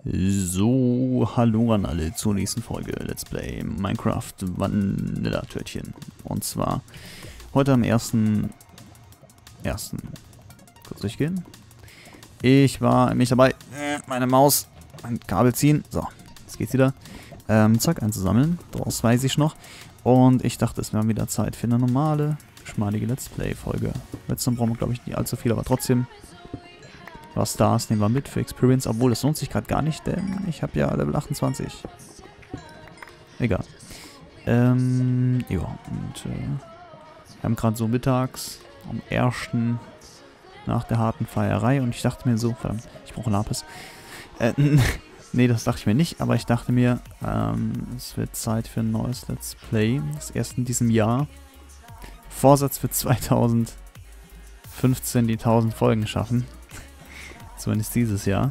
So, hallo an alle zur nächsten Folge Let's Play Minecraft Vanilla-Törtchen. Und zwar heute am 1.1. Kurz durchgehen. Ich war nämlich dabei, meine Maus, mein Kabel ziehen. So, jetzt geht's wieder. Zeug einzusammeln, das weiß ich noch. Und ich dachte, es wäre wieder Zeit für eine normale, geschmeidige Let's Play-Folge. Jetzt brauchen wir, glaube ich, nicht allzu viel, aber trotzdem. Was Stars nehmen wir mit für Experience, obwohl das lohnt sich gerade gar nicht, denn ich habe ja Level 28. Egal. Ja, und wir haben gerade so mittags am 1. nach der harten Feierei und ich dachte mir so, verdammt, ich brauche Lapis. Nee, das dachte ich mir nicht, aber ich dachte mir, es wird Zeit für ein neues Let's Play. Das erste in diesem Jahr. Vorsatz für 2015 die 1000 Folgen schaffen. Zumindest dieses Jahr.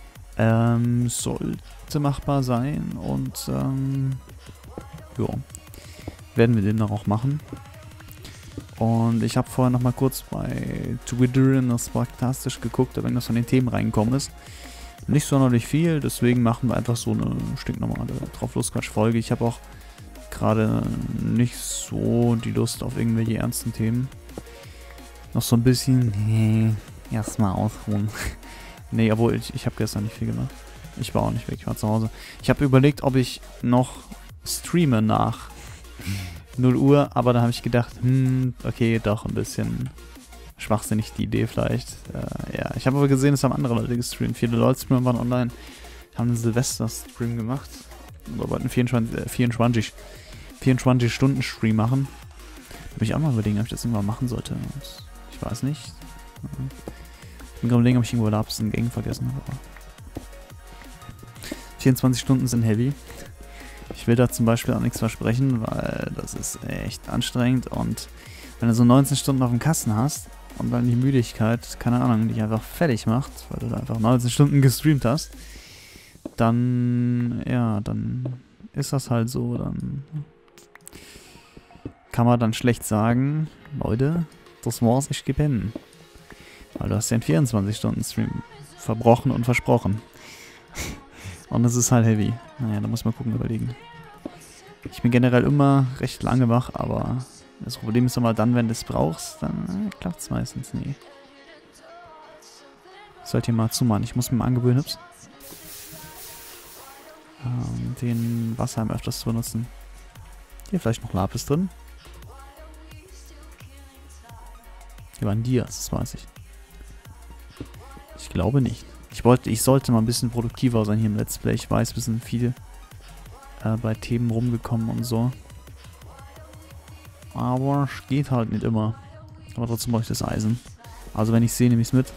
Sollte machbar sein und ja, werden wir den dann auch machen. Und ich habe vorher nochmal kurz bei Twitter das fantastisch geguckt, ob irgendwas von den Themen reingekommen ist. Nicht sonderlich viel, deswegen machen wir einfach so eine stinknormale Drauflosquatsch-Folge. Ich habe auch gerade nicht so die Lust auf irgendwelche ernsten Themen. Noch so ein bisschen, erstmal ausruhen. Nee, obwohl ich habe gestern nicht viel gemacht. Ich war auch nicht weg, ich war zu Hause. Ich habe überlegt, ob ich noch streame nach 0 Uhr, aber da habe ich gedacht, okay, doch ein bisschen schwachsinnig die Idee vielleicht. Ja, ich habe aber gesehen, es haben andere Leute gestreamt. Viele LOL-Streamer waren online, haben einen Silvester-Stream gemacht. Wir wollten 24-Stunden-Stream machen. Da habe ich auch mal überlegen, ob ich das irgendwann machen sollte. Ich weiß nicht. Ich bin gerade überlegen, ob ich irgendwo Lapis in Gang vergessen habe. 24 Stunden sind heavy. Ich will da zum Beispiel auch nichts versprechen, weil das ist echt anstrengend. Und wenn du so 19 Stunden auf dem Kasten hast und dann die Müdigkeit, keine Ahnung, dich einfach fertig macht, weil du da einfach 19 Stunden gestreamt hast, dann, ja, dann ist das halt so. Dann kann man dann schlecht sagen, Leute, das war's, ich geh pennen. Weil du hast ja einen 24-Stunden-Stream verbrochen und versprochen. Und das ist halt heavy. Naja, da muss man gucken, überlegen. Ich bin generell immer recht lange wach, aber das Problem ist immer dann, wenn du es brauchst, dann klappt es meistens nie. Sollte ihr mal zumachen. Ich muss mir mal angewöhnen, den Wasserheim öfters zu benutzen. Hier vielleicht noch Lapis drin. Hier waren Dias, das weiß ich. Ich glaube nicht. Ich sollte mal ein bisschen produktiver sein hier im Let's Play. Ich weiß, wir sind viel bei Themen rumgekommen und so. Aber es geht halt nicht immer. Aber trotzdem brauche ich das Eisen. Also wenn ich sehe, nehme ich es mit.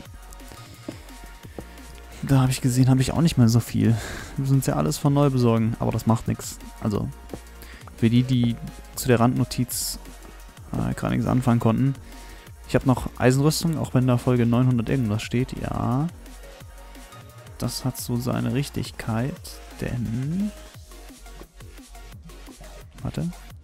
Da habe ich gesehen, habe ich auch nicht mehr so viel. Wir müssen uns ja alles von neu besorgen. Aber das macht nichts. Also für die, die zu der Randnotiz gerade nichts anfangen konnten. Ich habe noch Eisenrüstung, auch wenn da Folge 900 irgendwas steht. Ja. Das hat so seine Richtigkeit, denn... Warte.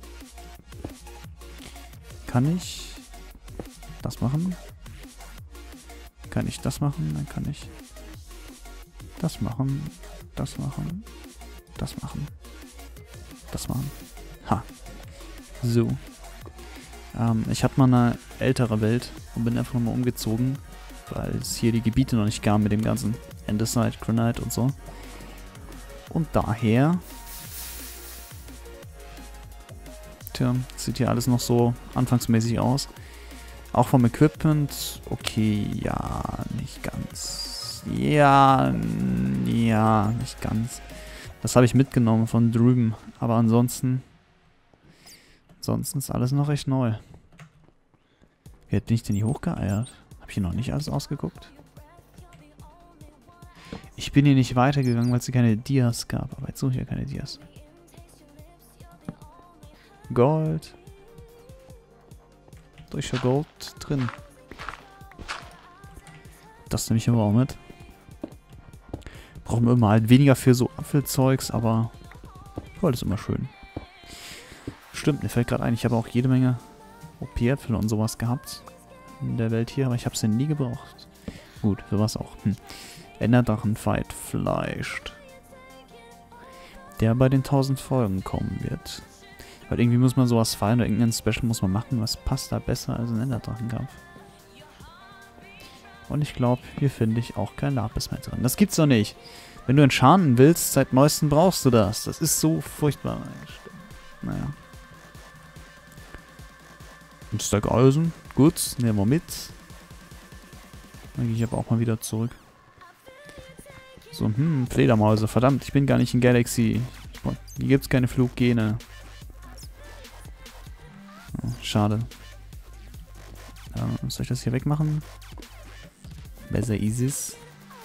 Kann ich das machen? Kann ich das machen? Dann kann ich das machen, das machen, das machen, das machen. Ha. So. Ich hatte mal eine ältere Welt und bin einfach nochmal umgezogen, weil es hier die Gebiete noch nicht gab mit dem ganzen Andesite, Granite und so. Und daher... Tja, sieht hier alles noch so anfangsmäßig aus. Auch vom Equipment, okay, ja, nicht ganz. Ja, nicht ganz. Das habe ich mitgenommen von drüben, aber ansonsten ist alles noch recht neu. Wie bin ich denn hier hochgeeiert? Habe ich hier noch nicht alles ausgeguckt? Ich bin hier nicht weitergegangen, weil es hier keine Dias gab. Aber jetzt suche ich ja keine Dias. Gold. Da ist ja Gold drin. Das nehme ich immer auch mit. Brauchen wir immer halt weniger für so Apfelzeugs, aber Gold ist immer schön. Stimmt, mir fällt gerade ein, ich habe auch jede Menge OP-Äpfel und sowas gehabt in der Welt hier, aber ich habe sie nie gebraucht. Gut, für was auch. Enderdrachen-Fight Fleisch. der bei den 1000 Folgen kommen wird. Weil irgendwie muss man sowas feiern oder irgendein Special muss man machen, was passt da besser als ein Enderdrachenkampf. Und ich glaube, hier finde ich auch kein Lapis mehr drin. Das gibt's doch nicht. Wenn du enchanten willst, seit neuestem brauchst du das. Das ist so furchtbar. Naja. Ein Stack Eisen. Gut, nehmen wir mit. Dann gehe ich aber auch mal wieder zurück. So, Fledermäuse. Verdammt, ich bin gar nicht in Galaxy. Hier gibt's keine Fluggene. Oh, schade. Soll ich das hier wegmachen? Besser ist es.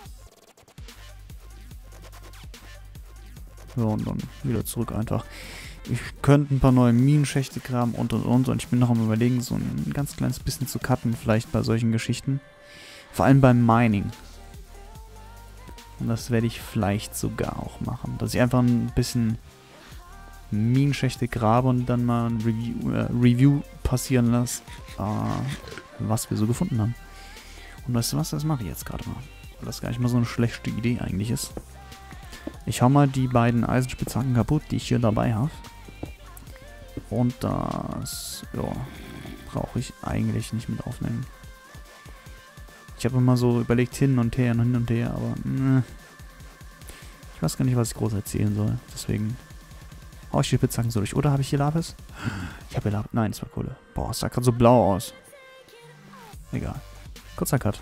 So, und dann wieder zurück einfach. Ich könnte ein paar neue Minenschächte graben und. Und ich bin noch am Überlegen, so ein ganz kleines bisschen zu cutten, vielleicht bei solchen Geschichten. Vor allem beim Mining. Und das werde ich vielleicht sogar auch machen. Dass ich einfach ein bisschen Minenschächte grabe und dann mal ein Review passieren lasse, was wir so gefunden haben. Und weißt du was, das mache ich jetzt gerade mal. Weil das gar nicht mal so eine schlechte Idee eigentlich ist. Ich hau mal die beiden Eisenspitzhacken kaputt, die ich hier dabei habe. Und das, ja, brauche ich eigentlich nicht mit aufnehmen. Ich habe immer so überlegt, hin und her, aber ich weiß gar nicht, was ich groß erzählen soll. Deswegen hau ich die Spitzhacken so durch. Oder habe ich hier Lapis? Ich habe hier Lapis. Nein, es war Kohle. Boah, es sah gerade so blau aus. Egal. Kurzer Cut.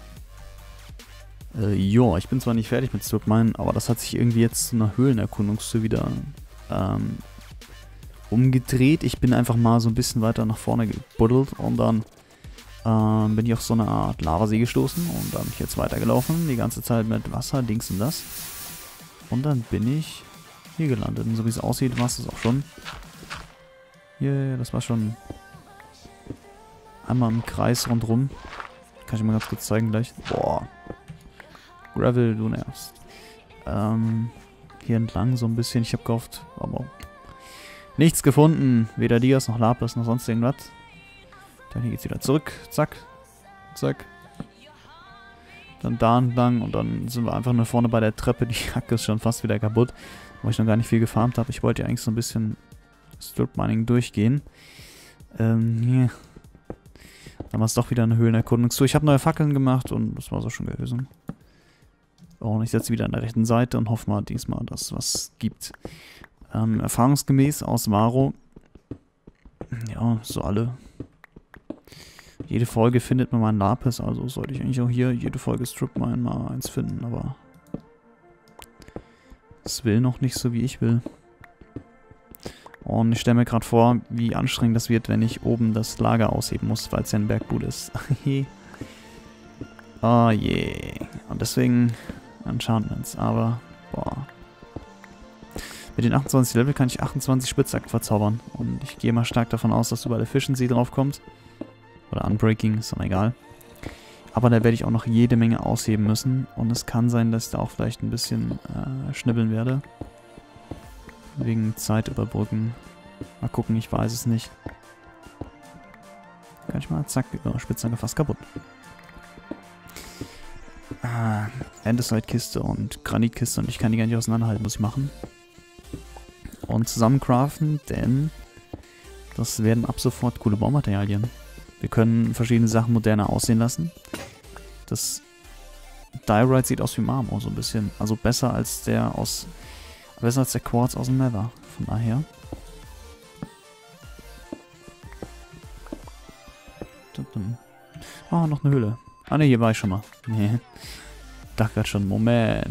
Jo, ich bin zwar nicht fertig mit Stripmine, aber das hat sich irgendwie jetzt zu einer Höhlenerkundungstour wieder umgedreht. Ich bin einfach mal so ein bisschen weiter nach vorne gebuddelt und dann bin ich auf so eine Art Lavasee gestoßen und da bin ich jetzt weitergelaufen, die ganze Zeit mit Wasser, Dings und das. Und dann bin ich hier gelandet. Und so wie es aussieht, war es das auch schon. Yeah, das war schon einmal im Kreis rundrum. Kann ich mal ganz kurz zeigen gleich. Boah. Gravel, du nervst. Hier entlang so ein bisschen. Ich habe gehofft, aber nichts gefunden. Weder Dias noch Lapis noch sonst irgendwas. Dann hier geht's wieder zurück. Zack. Zack. Dann da entlang und dann sind wir einfach nur vorne bei der Treppe. Die Hacke ist schon fast wieder kaputt, weil ich noch gar nicht viel gefarmt habe. Ich wollte ja eigentlich so ein bisschen Strip-Mining durchgehen. Hier. Dann war es doch wieder eine Höhlenerkundungstour. Ich habe neue Fackeln gemacht und das war so schon gewesen. Und ich setze wieder an der rechten Seite und hoffe mal diesmal, dass es was gibt. Erfahrungsgemäß aus Varo. Ja, so alle. Jede Folge findet man mal ein Lapis, also sollte ich eigentlich auch hier jede Folge Strip-Mine mal eins finden, aber es will noch nicht so, wie ich will. Und ich stelle mir gerade vor, wie anstrengend das wird, wenn ich oben das Lager ausheben muss, weil es ja ein Bergbude ist. Oh je. Und deswegen Enchantments, aber boah. Mit den 28 Level kann ich 28 Spitzhacken verzaubern. Und ich gehe mal stark davon aus, dass überall Efficiency draufkommt. Oder Unbreaking, ist dann egal. Aber da werde ich auch noch jede Menge ausheben müssen. Und es kann sein, dass ich da auch vielleicht ein bisschen schnibbeln werde. Wegen Zeit überbrücken. Mal gucken, ich weiß es nicht. Kann ich mal, zack, Spitzhacke fast kaputt. Andesite-Kiste und Granitkiste und ich kann die gar nicht auseinanderhalten, muss ich machen. Und zusammen craften, denn das werden ab sofort coole Baumaterialien. Wir können verschiedene Sachen moderner aussehen lassen. Das Diorite sieht aus wie Marmor, so ein bisschen. Also besser als der Quarz aus dem Nether. Von daher. Oh, noch eine Höhle. Ah ne, hier war ich schon mal. Nee. Ich dachte gerade schon, Moment.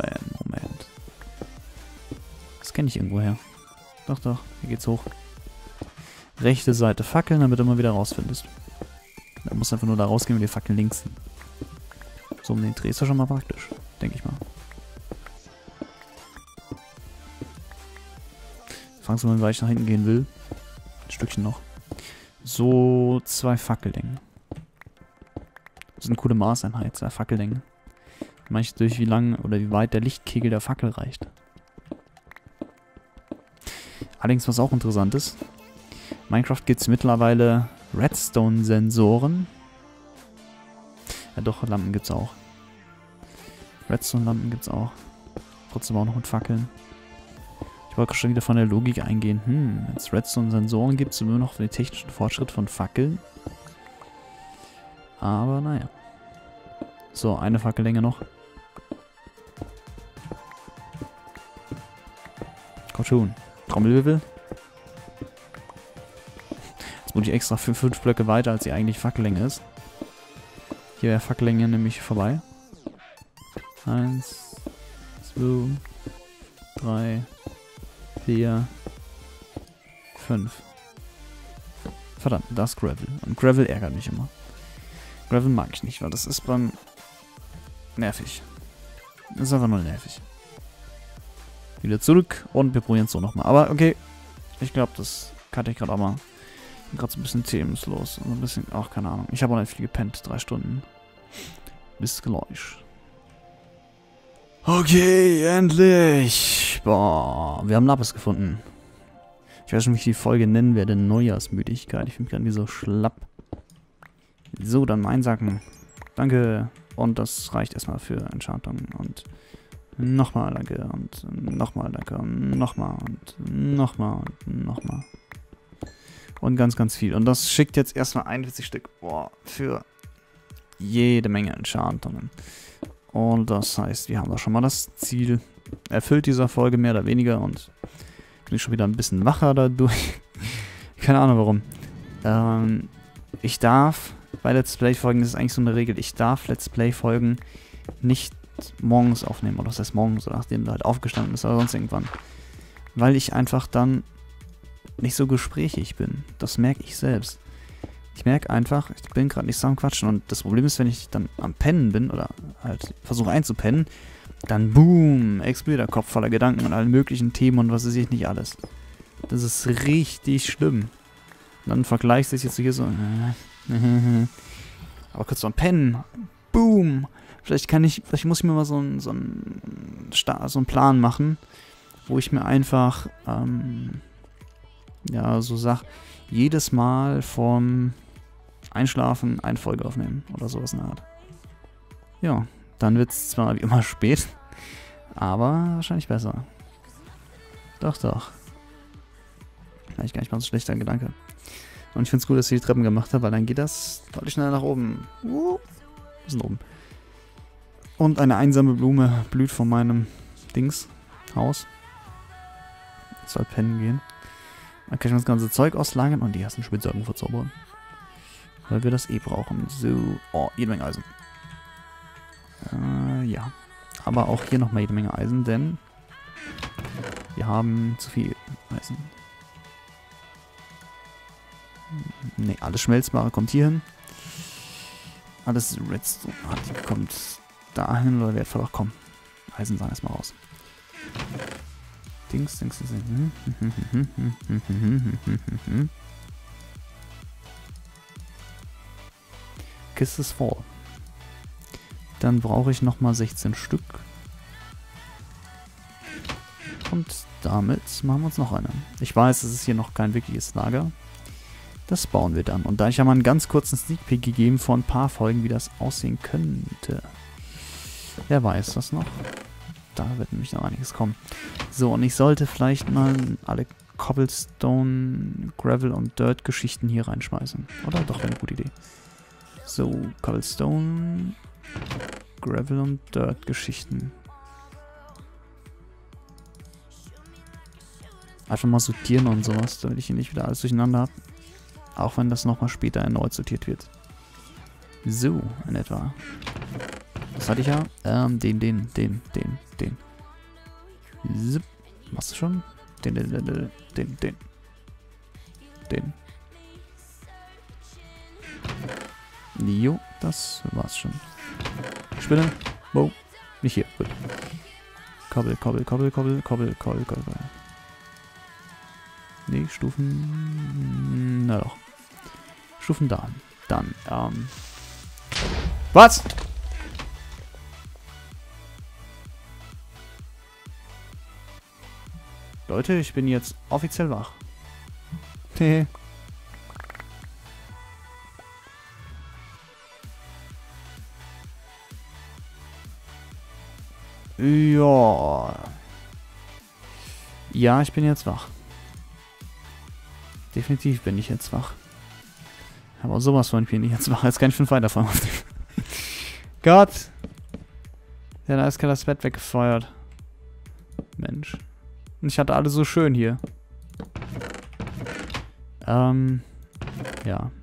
Das kenne ich irgendwoher. Doch, hier geht's hoch. Rechte Seite Fackeln, damit du mal wieder rausfindest. Da musst einfach nur da rausgehen und die Fackeln links sind. So um den Dreh ist ja schon mal praktisch. Denke ich mal. Fragst du mal, weil ich nach hinten gehen will. Ein Stückchen noch. So 2 Fackellängen. Das ist eine coole Maßeinheit, 2 Fackellängen. Manchmal durch wie lang oder wie weit der Lichtkegel der Fackel reicht. Allerdings, was auch interessant ist, Minecraft gibt es mittlerweile Redstone-Sensoren. Ja doch, Lampen gibt es auch. Redstone-Lampen gibt es auch. Trotzdem auch noch mit Fackeln. Ich wollte schon wieder von der Logik eingehen. Wenn es Redstone-Sensoren gibt, sind wir noch für den technischen Fortschritt von Fackeln. Aber naja. So, eine Fackellänge noch. Komm schon. Trommelwirbel. Jetzt muss ich extra 5 Blöcke weiter, als die eigentlich Fackellänge ist. Hier wäre Fackellänge nämlich vorbei. 1, 2, 3, 4, 5. Verdammt, das ist Gravel. Und Gravel ärgert mich immer. Gravel mag ich nicht, weil das ist beim... nervig. Das ist einfach nur nervig. Wieder zurück und wir probieren es so nochmal. Aber okay, ich glaube, das cutte ich gerade auch mal. Ich bin gerade so ein bisschen themenlos. Also ein bisschen, ach, keine Ahnung. Ich habe auch nicht viel gepennt. 3 Stunden. Bis gleich. Okay, endlich. Boah, wir haben Lapis gefunden. Ich weiß schon, wie ich die Folge nennen werde. Neujahrsmüdigkeit. Ich bin gerade wie so schlapp. So, dann mal einsacken. Danke. Und das reicht erstmal für Enchantung. Und nochmal danke. Und nochmal danke. Und nochmal. Und nochmal. Und nochmal. Und ganz, ganz viel. Und das schickt jetzt erstmal 41 Stück. Boah, für jede Menge Enchantungen. Und das heißt, wir haben da schon mal das Ziel erfüllt dieser Folge, mehr oder weniger. Und bin ich schon wieder ein bisschen wacher dadurch. Keine Ahnung warum. Ich darf bei Let's Play-Folgen, das ist eigentlich so eine Regel, ich darf Let's Play-Folgen nicht morgens aufnehmen. Oder das heißt morgens, oder nachdem du halt aufgestanden bist oder sonst irgendwann. Weil ich einfach dann nicht so gesprächig bin. Das merke ich selbst. Ich merke einfach, ich bin gerade nicht so am Quatschen. Und das Problem ist, wenn ich dann am Pennen bin oder halt versuche einzupennen, dann boom, explodiert der Kopf voller Gedanken und allen möglichen Themen und was weiß ich nicht alles. Das ist richtig schlimm. Und dann vergleichst du dich jetzt hier so. Aber kurz am Pennen. Boom. Vielleicht muss ich mir mal so einen Plan machen, wo ich mir einfach, ja, so sag, jedes Mal vom Einschlafen eine Folge aufnehmen oder sowas in der Art. Ja, dann wird es zwar wie immer spät, aber wahrscheinlich besser. Doch, doch. Eigentlich gar nicht mal so ein schlechter Gedanke. Und ich finde es gut, dass ich die Treppen gemacht habe, weil dann geht das deutlich schneller nach oben. Bisschen oben. Und eine einsame Blume blüht vor meinem Haus. Soll pennen gehen. Dann kann ich das ganze Zeug auslagern und die ersten Spitzhacken verzaubern. Weil wir das eh brauchen. So. Oh, jede Menge Eisen. Ja. Aber auch hier nochmal jede Menge Eisen, denn wir haben zu viel Eisen. Ne, alles Schmelzbare kommt hier hin. Alles Redstone kommt dahin oder wertvoll. Ach komm. Eisen sagen erstmal raus. Dings. Kiste ist voll. Dann brauche ich nochmal 16 Stück. Und damit machen wir uns noch eine. Ich weiß, es ist hier noch kein wirkliches Lager. Das bauen wir dann. Und da ich ja mal einen ganz kurzen Sneak Peek gegeben von ein paar Folgen, wie das aussehen könnte. Wer weiß das noch? Da wird nämlich noch einiges kommen. So, und ich sollte vielleicht mal alle Cobblestone, Gravel und Dirt Geschichten hier reinschmeißen. Oder? Doch, wäre eine gute Idee. So, Cobblestone, Gravel und Dirt Geschichten. Einfach mal sortieren und sowas, damit ich hier nicht wieder alles durcheinander habe. Auch wenn das nochmal später erneut sortiert wird. So, in etwa. Das hatte ich ja. Den. Zip. Machst du schon? Den. Jo, das war's schon. Spinne. Wow. Nicht hier. Gut. Kobbel. Nee, Stufen. Na doch. Stufen da. Dann, Was? Leute, ich bin jetzt offiziell wach. Hehe. Ja. Ja, ich bin jetzt wach. Definitiv bin ich jetzt wach. Aber sowas von bin ich jetzt wach. Jetzt kann ich 5 weiterfahren. Gott! Ja, da ist gerade das Bett weggefeuert. Mensch. Und ich hatte alles so schön hier. Ja.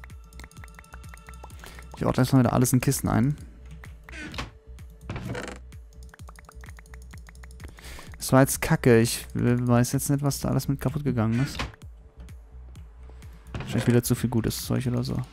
Ich ordne erstmal wieder alles in Kisten ein. Das war jetzt kacke. Ich weiß jetzt nicht, was da alles mit kaputt gegangen ist. Wahrscheinlich wieder zu viel gutes Zeug oder so.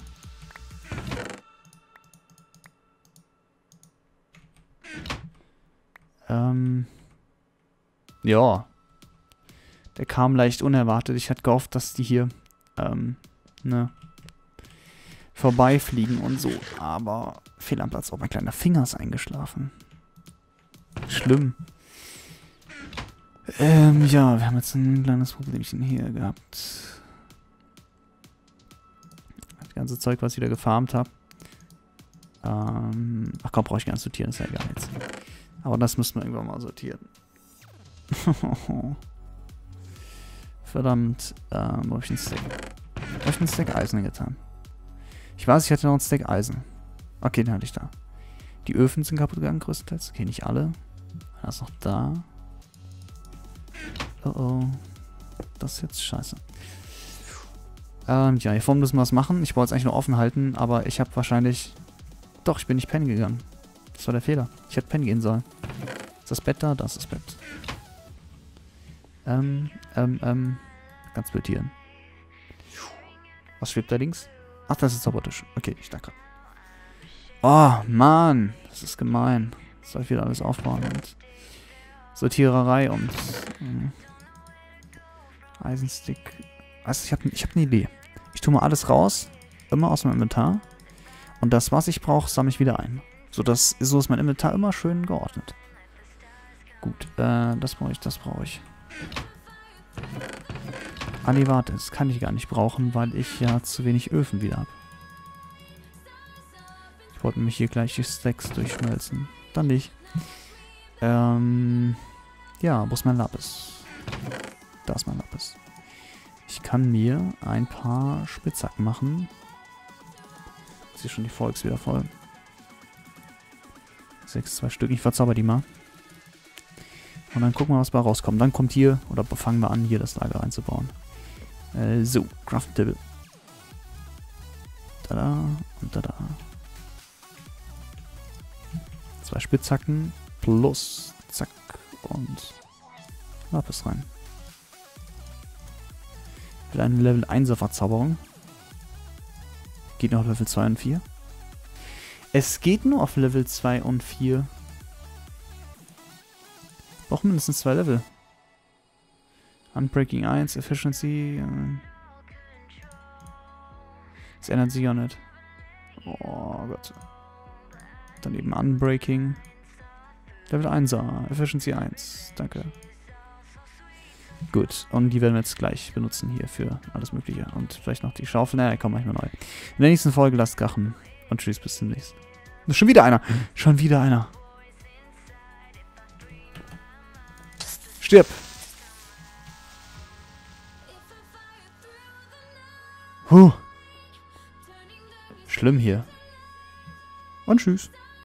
Ja. Der kam leicht unerwartet. Ich hatte gehofft, dass die hier, ne, vorbeifliegen und so. Aber fehl am Platz. Oh, mein kleiner Finger ist eingeschlafen. Schlimm. Ja, wir haben jetzt ein kleines Problemchen hier gehabt. Das ganze Zeug, was ich wieder gefarmt habe. Ach komm, brauche ich gar nicht sortieren, ist ja egal jetzt. Aber das müssen wir irgendwann mal sortieren. Verdammt, wo habe ich einen Stack? Wo habe ich einen Stack Eisen getan? Ich weiß, ich hatte noch einen Stack Eisen. Okay, den hatte ich da. Die Öfen sind kaputt gegangen, größtenteils. Okay, nicht alle. Er ist noch da. Oh oh. Das ist jetzt scheiße. Ja, hier vorne müssen wir was machen. Ich wollte es eigentlich nur offen halten, aber ich habe wahrscheinlich... Doch, ich bin nicht pennen gegangen. Das war der Fehler. Ich hätte pennen gehen sollen. Ist das Bett da? Das ist das Bett. Ganz blöd hier. Was schwebt da links? Ach, das ist der Zaubertisch. Okay, ich danke. Oh, Mann. Das ist gemein. Das soll ich wieder alles aufbauen und... Sortiererei und... Eisenstick. Also, ich hab eine Idee. Ich tue mal alles raus. Immer aus meinem Inventar. Und das, was ich brauche, sammle ich wieder ein. So ist mein Inventar immer schön geordnet. Gut, das brauche ich, das brauche ich. Ah, nee, warte, das kann ich gar nicht brauchen, weil ich ja zu wenig Öfen wieder habe. Ich wollte nämlich hier gleich die Stacks durchschmelzen. Dann nicht. Ja, wo ist mein Lapis? Da ist mein Lapis. Ich kann mir ein paar Spitzhacken machen. Jetzt ist hier schon die Volks wieder voll. 2 Stück. Ich verzauber die mal. Und dann gucken wir, was bei rauskommt. Dann kommt hier, oder fangen wir an, hier das Lager einzubauen. So, Craft Table. Tada und tada. 2 Spitzhacken plus zack und Lapis rein. Will eine Level 1er Verzauberung. Geht nur auf Level 2 und 4. Es geht nur auf Level 2 und 4. Braucht mindestens 2 Level. Unbreaking 1, Efficiency. Das ändert sich ja nicht. Oh Gott. Daneben Unbreaking. Level 1er, Efficiency 1. Danke. Gut, und die werden wir jetzt gleich benutzen hier für alles Mögliche. Und vielleicht noch die Schaufel. Naja, komm, mach ich mal neu. In der nächsten Folge lasst krachen. Und tschüss, bis zum nächsten. Schon wieder einer. Schon wieder einer. Stirb. Schlimm hier. Und tschüss.